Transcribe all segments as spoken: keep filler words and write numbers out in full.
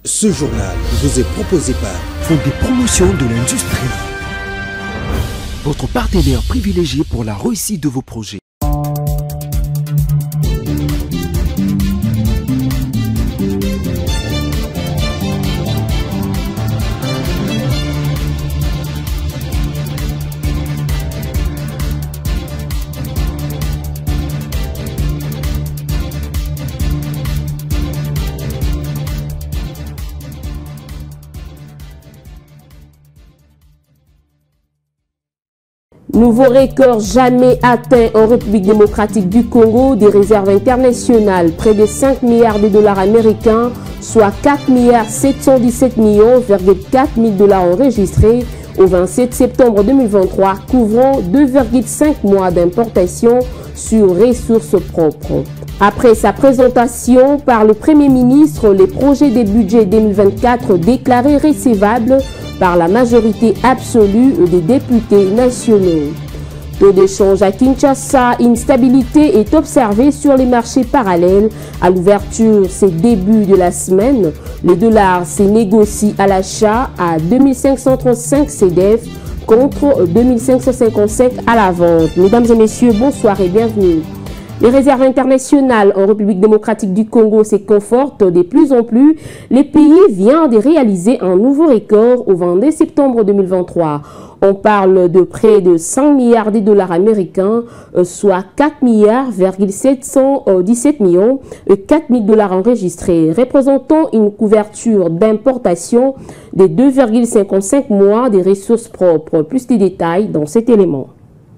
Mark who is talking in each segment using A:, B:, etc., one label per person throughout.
A: Ce journal vous est proposé par
B: Fonds des promotions de l'industrie, votre partenaire privilégié pour la réussite de vos projets.
C: Nouveau record jamais atteint en République démocratique du Congo des réserves internationales, près de cinq milliards de dollars américains, soit quatre milliards sept cent dix-sept millions virgule quatre mille dollars enregistrés au vingt-sept septembre deux mille vingt-trois, couvrant deux virgule cinq mois d'importation sur ressources propres. Après sa présentation par le Premier ministre, les projets des budgets deux mille vingt-quatre déclarés recevables par la majorité absolue des députés nationaux. Taux d'échange à Kinshasa, une stabilité est observée sur les marchés parallèles. À l'ouverture, ces débuts de la semaine, le dollar s'est négocié à l'achat à deux mille cinq cent trente-cinq C D F contre deux mille cinq cent cinquante-cinq à la vente. Mesdames et messieurs, bonsoir et bienvenue. Les réserves internationales en République démocratique du Congo se confortent de plus en plus. Le pays vient de réaliser un nouveau record au vingt-deux septembre deux mille vingt-trois. On parle de près de cinq milliards de dollars américains, soit quatre milliards sept cent dix-sept millions et quatre mille dollars enregistrés, représentant une couverture d'importation de deux virgule cinquante-cinq mois des ressources propres. Plus de détails dans cet élément.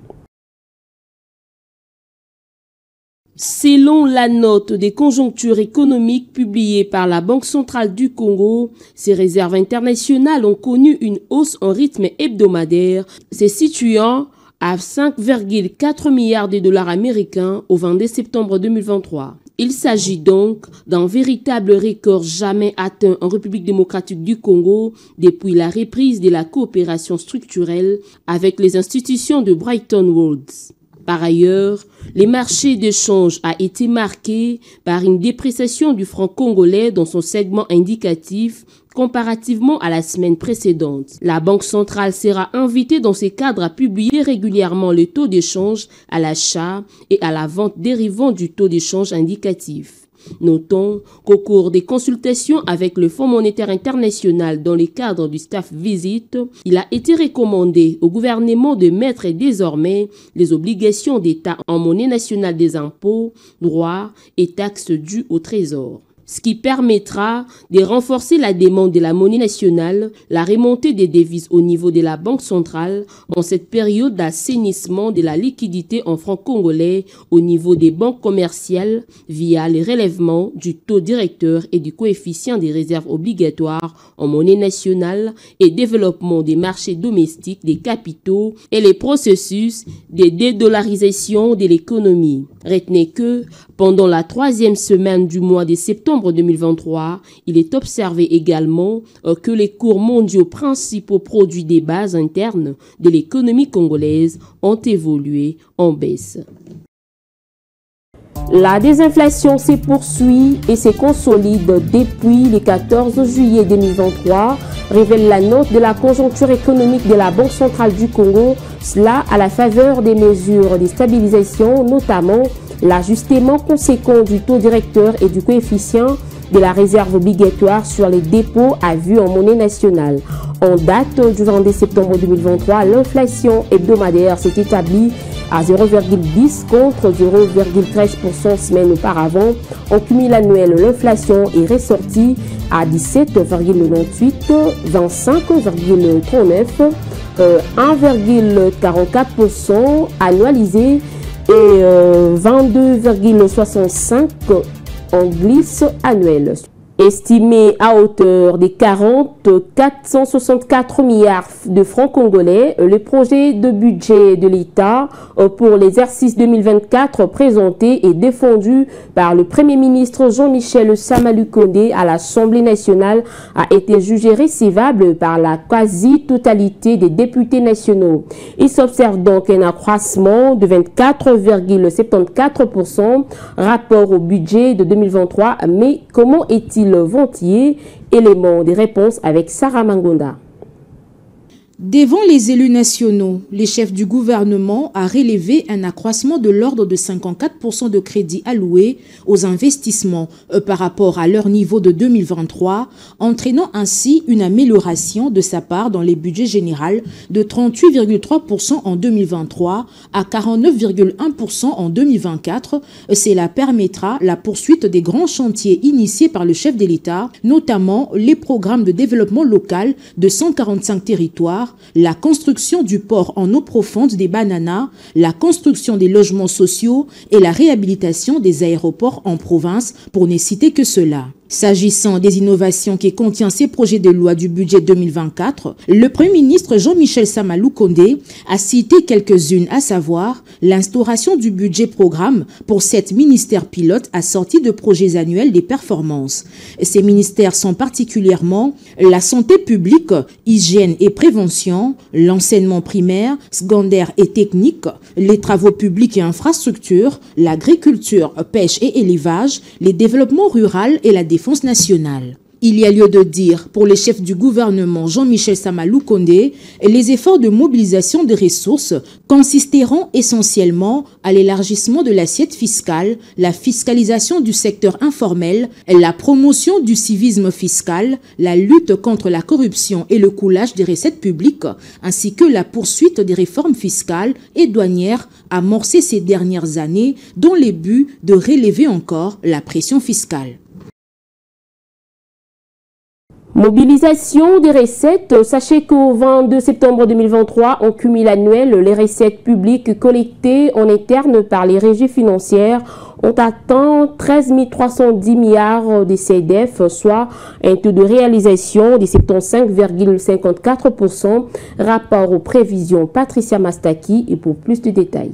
C: Selon la note des conjonctures économiques publiée par la Banque centrale du Congo, ces réserves internationales ont connu une hausse en rythme hebdomadaire, se situant à cinq virgule quatre milliards de dollars américains au vingt-deux septembre deux mille vingt-trois. Il s'agit donc d'un véritable record jamais atteint en République démocratique du Congo depuis la reprise de la coopération structurelle avec les institutions de Bretton Woods. Par ailleurs, les marchés d'échange a été marqués par une dépréciation du franc congolais dans son segment indicatif comparativement à la semaine précédente. La Banque centrale sera invitée dans ces cadres à publier régulièrement le taux d'échange à l'achat et à la vente dérivant du taux d'échange indicatif. Notons qu'au cours des consultations avec le Fonds monétaire international dans le cadre du staff visite, il a été recommandé au gouvernement de mettre désormais les obligations d'État en monnaie nationale des impôts, droits et taxes dus au Trésor, ce qui permettra de renforcer la demande de la monnaie nationale, la remontée des devises au niveau de la Banque centrale en cette période d'assainissement de la liquidité en francs congolais au niveau des banques commerciales via les relèvements du taux directeur et du coefficient des réserves obligatoires en monnaie nationale et développement des marchés domestiques des capitaux et les processus de dédollarisation de l'économie. Retenez que pendant la troisième semaine du mois de septembre deux mille vingt-trois, il est observé également euh, que les cours mondiaux principaux produits des bases internes de l'économie congolaise ont évolué en baisse. La désinflation se poursuit et se consolide depuis le quatorze juillet deux mille vingt-trois, révèle la note de la conjoncture économique de la Banque centrale du Congo, cela à la faveur des mesures de stabilisation, notamment l'ajustement conséquent du taux directeur et du coefficient de la réserve obligatoire sur les dépôts à vue en monnaie nationale. En date du vingt-deux septembre deux mille vingt-trois, l'inflation hebdomadaire s'est établie à zéro virgule dix contre zéro virgule treize pour cent semaine auparavant. En cumul annuel, l'inflation est ressortie à dix-sept virgule quatre-vingt-dix-huit, vingt-cinq virgule trente-neuf, euh, un virgule quarante-quatre pour cent annualisé et euh, vingt-deux virgule soixante-cinq en glisse annuelle. Estimé à hauteur de quarante virgule quatre cent soixante-quatre milliards de francs congolais, le projet de budget de l'État pour l'exercice deux mille vingt-quatre présenté et défendu par le Premier ministre Jean-Michel Samalukonde à l'Assemblée nationale a été jugé recevable par la quasi-totalité des députés nationaux. Il s'observe donc un accroissement de vingt-quatre virgule soixante-quatorze pour cent rapport au budget de deux mille vingt-trois. Mais comment est-il Ventier. Élément des réponses avec Sarah Mangonda.
D: Devant les élus nationaux, les chefs du gouvernement a relevé un accroissement de l'ordre de cinquante-quatre pour cent de crédits alloués aux investissements euh, par rapport à leur niveau de deux mille vingt-trois, entraînant ainsi une amélioration de sa part dans les budgets généraux de trente-huit virgule trois pour cent en deux mille vingt-trois à quarante-neuf virgule un pour cent en deux mille vingt-quatre. Cela permettra la poursuite des grands chantiers initiés par le chef de l'État, notamment les programmes de développement local de cent quarante-cinq territoires, la construction du port en eau profonde des Bananas, la construction des logements sociaux et la réhabilitation des aéroports en province, pour ne citer que cela. S'agissant des innovations qui contient ces projets de loi du budget deux mille vingt-quatre, le Premier ministre Jean-Michel Sama Lukonde a cité quelques-unes, à savoir l'instauration du budget programme pour sept ministères pilotes assortis de projets annuels des performances. Ces ministères sont particulièrement la santé publique, hygiène et prévention, l'enseignement primaire, secondaire et technique, les travaux publics et infrastructures, l'agriculture, pêche et élevage, les développements rural et la défense nationale. Il y a lieu de dire, pour le chef du gouvernement Jean-Michel Sama Lukonde, les efforts de mobilisation des ressources consisteront essentiellement à l'élargissement de l'assiette fiscale, la fiscalisation du secteur informel, la promotion du civisme fiscal, la lutte contre la corruption et le coulage des recettes publiques, ainsi que la poursuite des réformes fiscales et douanières amorcées ces dernières années, dont le but de relever encore la pression fiscale.
C: Mobilisation des recettes. Sachez qu'au vingt-deux septembre deux mille vingt-trois, en cumul annuel, les recettes publiques collectées en interne par les régies financières ont atteint treize mille trois cent dix milliards de C D F, soit un taux de réalisation de soixante-quinze virgule cinquante-quatre pour cent, rapport aux prévisions Patricia Mastaki. Et pour plus de détails.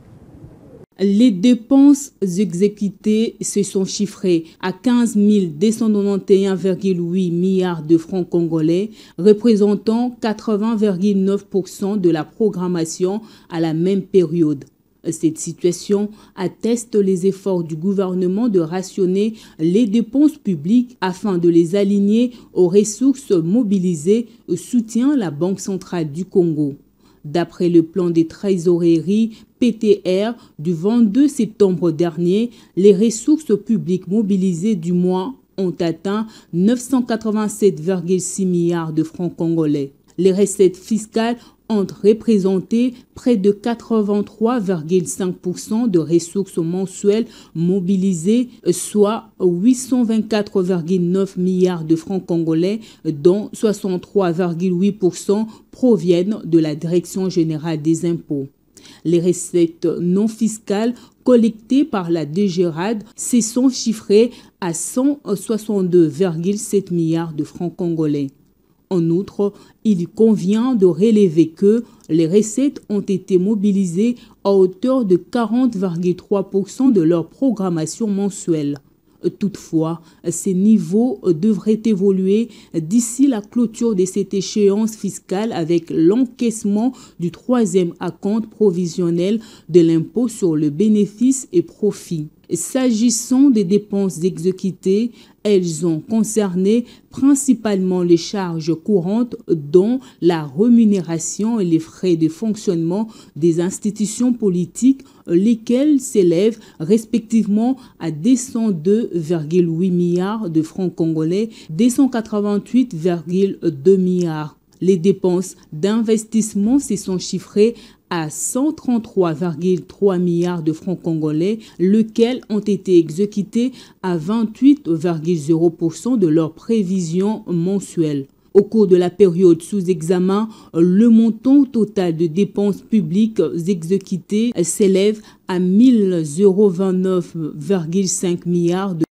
E: Les dépenses exécutées se sont chiffrées à quinze mille deux cent quatre-vingt-onze virgule huit milliards de francs congolais, représentant quatre-vingts virgule neuf pour cent de la programmation à la même période. Cette situation atteste les efforts du gouvernement de rationner les dépenses publiques afin de les aligner aux ressources mobilisées, soutient la Banque centrale du Congo. D'après le plan des trésoreries P T R du vingt-deux septembre dernier, les ressources publiques mobilisées du mois ont atteint neuf cent quatre-vingt-sept virgule six milliards de francs congolais. Les recettes fiscales ont représenté près de quatre-vingt-trois virgule cinq pour cent de ressources mensuelles mobilisées, soit huit cent vingt-quatre virgule neuf milliards de francs congolais, dont soixante-trois virgule huit pour cent proviennent de la Direction générale des impôts. Les recettes non fiscales collectées par la D G R A D se sont chiffrées à cent soixante-deux virgule sept milliards de francs congolais. En outre, il convient de relever que les recettes ont été mobilisées à hauteur de quarante virgule trois pour cent de leur programmation mensuelle. Toutefois, ces niveaux devraient évoluer d'ici la clôture de cette échéance fiscale avec l'encaissement du troisième acompte provisionnel de l'impôt sur le bénéfice et profit. S'agissant des dépenses exécutées, elles ont concerné principalement les charges courantes dont la rémunération et les frais de fonctionnement des institutions politiques, lesquels s'élèvent respectivement à deux cent deux virgule huit milliards de francs congolais, deux cent quatre-vingt-huit virgule deux milliards. Les dépenses d'investissement se sont chiffrées à cent trente-trois virgule trois milliards de francs congolais, lesquels ont été exécutés à vingt-huit virgule zéro pour cent de leurs prévisions mensuelles. Au cours de la période sous examen, le montant total de dépenses publiques exécutées s'élève à mille vingt-neuf virgule cinq milliards de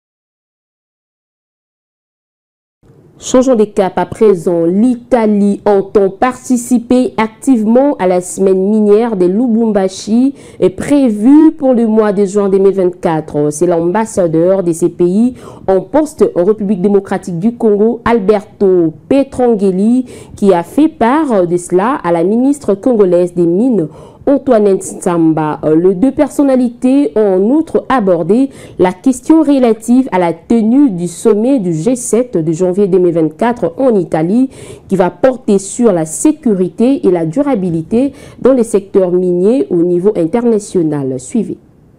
C: Changeons de cap à présent. L'Italie entend participer activement à la semaine minière de Lubumbashi est prévue pour le mois de juin deux mille vingt-quatre. C'est l'ambassadeur de ces pays en poste en République démocratique du Congo, Alberto Petrangeli, qui a fait part de cela à la ministre congolaise des Mines Antoinette Samba. Les deux personnalités ont en outre abordé la question relative à la tenue du sommet du G sept de janvier deux mille vingt-quatre en Italie qui va porter sur la sécurité et la durabilité dans les secteurs miniers au niveau international. Suivez.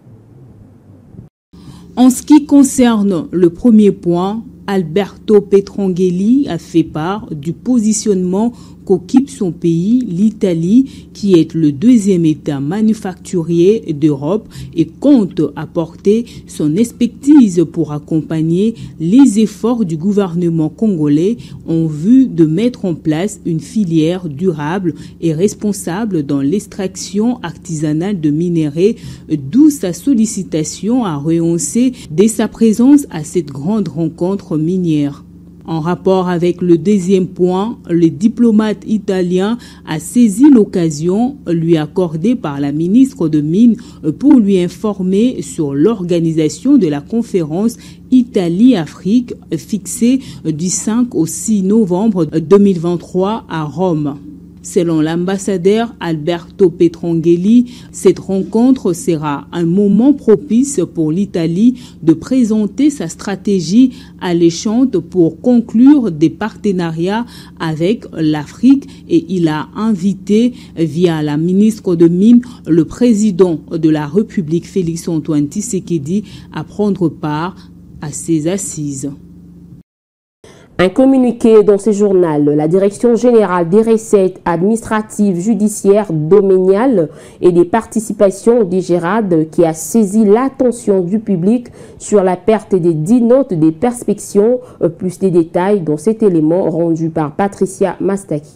E: En ce qui concerne le premier point, Alberto Petrangeli a fait part du positionnement qu'occupe son pays, l'Italie, qui est le deuxième État manufacturier d'Europe et compte apporter son expertise pour accompagner les efforts du gouvernement congolais en vue de mettre en place une filière durable et responsable dans l'extraction artisanale de minerais, d'où sa sollicitation à rehausser dès sa présence à cette grande rencontre minière. En rapport avec le deuxième point, le diplomate italien a saisi l'occasion lui accordée par la ministre de Mines pour lui informer sur l'organisation de la conférence Italie-Afrique fixée du cinq au six novembre deux mille vingt-trois à Rome. Selon l'ambassadeur Alberto Petrangeli, cette rencontre sera un moment propice pour l'Italie de présenter sa stratégie alléchante pour conclure des partenariats avec l'Afrique et il a invité via la ministre de Mines le président de la République Félix-Antoine Tshisekedi à prendre part à ces assises.
C: Un communiqué dans ce journal, la Direction générale des recettes administratives, judiciaires, domaniales et des participations des Gérades qui a saisi l'attention du public sur la perte des dix notes des perspectives, plus des détails dans cet élément rendu par Patricia Mastaki.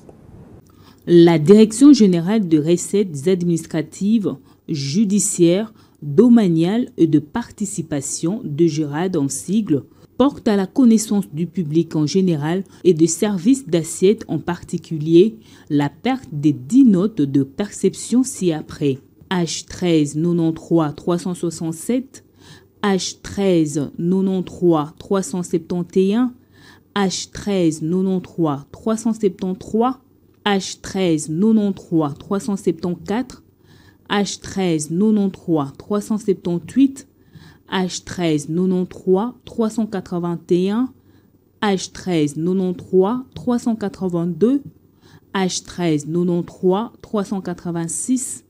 E: La Direction générale des recettes administratives, judiciaires, domaniales et de participation de Gérades en sigle porte à la connaissance du public en général et des services d'assiette en particulier la perte des dix notes de perception ci-après. H treize quatre-vingt-treize trois cent soixante-sept, H treize quatre-vingt-treize trois cent soixante-et-un, H treize quatre-vingt-treize trois cent soixante-treize, H treize quatre-vingt-treize trois cent soixante-quatorze, H treize quatre-vingt-treize trois cent soixante-dix-huit, H treize quatre-vingt-treize trois cent quatre-vingt-un, H treize quatre-vingt-treize trois cent quatre-vingt-deux, H treize quatre-vingt-treize trois cent quatre-vingt-six,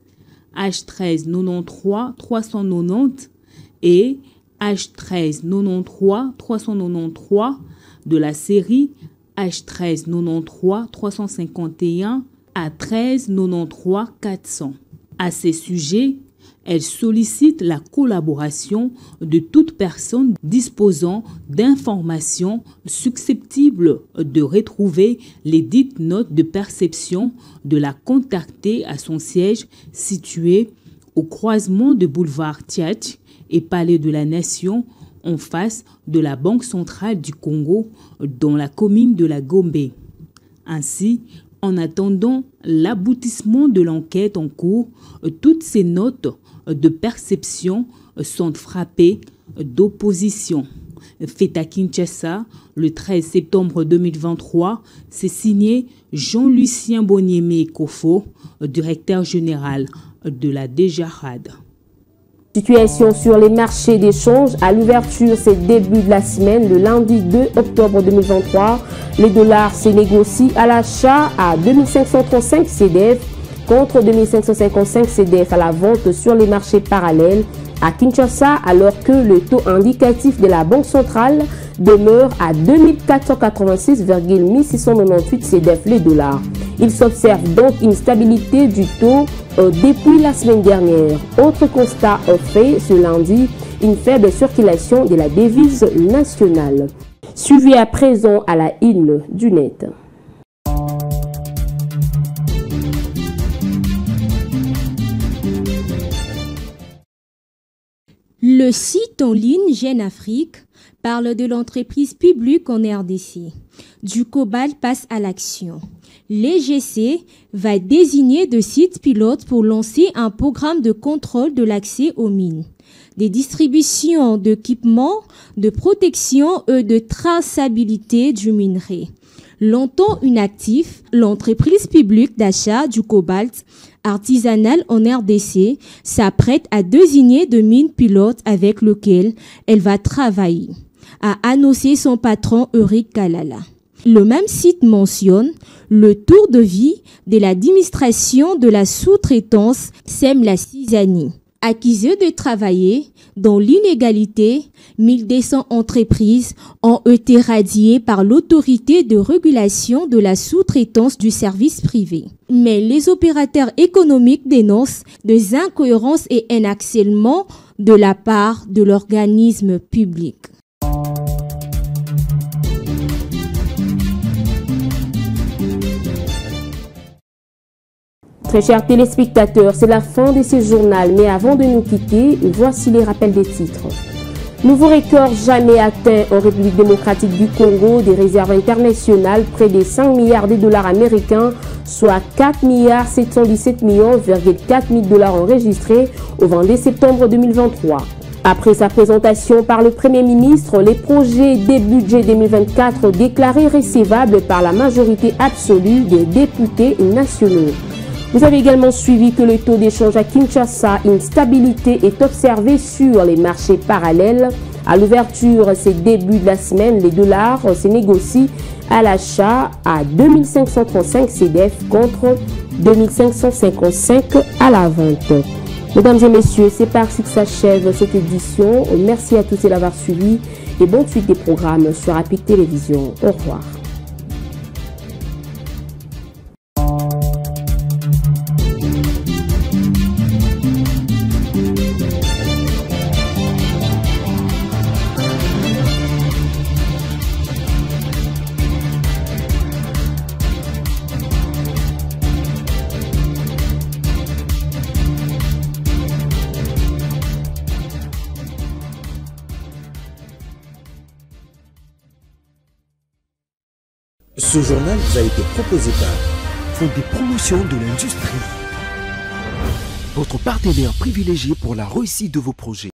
E: H treize quatre-vingt-treize trois cent quatre-vingt-dix et H treize quatre-vingt-treize trois cent quatre-vingt-treize de la série H treize quatre-vingt-treize trois cent cinquante et un à treize quatre-vingt-treize quatre cents. À ces sujets, elle sollicite la collaboration de toute personne disposant d'informations susceptibles de retrouver les dites notes de perception, de la contacter à son siège situé au croisement de boulevard Tchatch et Palais de la Nation en face de la Banque centrale du Congo dans la commune de la Gombe. Ainsi, en attendant l'aboutissement de l'enquête en cours, toutes ces notes de perception sont frappées d'opposition. Fait à Kinshasa, le treize septembre deux mille vingt-trois, c'est signé Jean-Lucien Boniemé Kofo, directeur général de la DGRAD.
C: Situation sur les marchés d'échange à l'ouverture, c'est début de la semaine, le lundi deux octobre deux mille vingt-trois. Le dollar se négocie à l'achat à deux mille cinq cent trente-cinq C D F contre deux mille cinq cent cinquante-cinq C D F à la vente sur les marchés parallèles à Kinshasa, alors que le taux indicatif de la Banque centrale demeure à deux mille quatre cent quatre-vingt-six virgule six cent quatre-vingt-dix-huit C D F les dollars. Il s'observe donc une stabilité du taux euh, depuis la semaine dernière. Autre constat fait ce lundi, une faible circulation de la devise nationale. Suivi à présent à la une du net.
F: Le site en ligne Jeune Afrique parle de l'entreprise publique en R D C. Du cobalt passe à l'action. L'E G C va désigner de sites pilotes pour lancer un programme de contrôle de l'accès aux mines, des distributions d'équipements de protection et de traçabilité du minerai. Longtemps inactif, l'entreprise publique d'achat du cobalt artisanal en R D C s'apprête à désigner de mines pilotes avec lequel elle va travailler, a annoncé son patron Eric Kalala. Le même site mentionne le tour de vie de l'administration de la sous-traitance sème la Cisanie. Accusées de travailler dans l'inégalité, mille deux cents entreprises ont été radiées par l'autorité de régulation de la sous-traitance du service privé. Mais les opérateurs économiques dénoncent des incohérences et un harcèlement de la part de l'organisme public.
C: Très chers téléspectateurs, c'est la fin de ce journal, mais avant de nous quitter, voici les rappels des titres. Nouveau record jamais atteint en République démocratique du Congo, des réserves internationales, près de cinq milliards de dollars américains, soit quatre milliards sept cent dix-sept millions virgule quatre mille dollars enregistrés au vingt-deux septembre deux mille vingt-trois. Après sa présentation par le Premier ministre, les projets des budgets deux mille vingt-quatre déclarés recevables par la majorité absolue des députés nationaux. Vous avez également suivi que le taux d'échange à Kinshasa, une stabilité est observée sur les marchés parallèles. À l'ouverture, ces débuts de la semaine, les dollars se négocient à l'achat à deux mille cinq cent trente-cinq C D F contre deux mille cinq cent cinquante-cinq à la vente. Mesdames et messieurs, c'est par ici que s'achève cette édition. Merci à tous de l'avoir suivi et bonne suite des programmes sur A P I C Télévision. Au revoir.
A: Ce journal vous a été proposé par
B: Fonds des promotions de l'industrie. Votre partenaire privilégié pour la réussite de vos projets.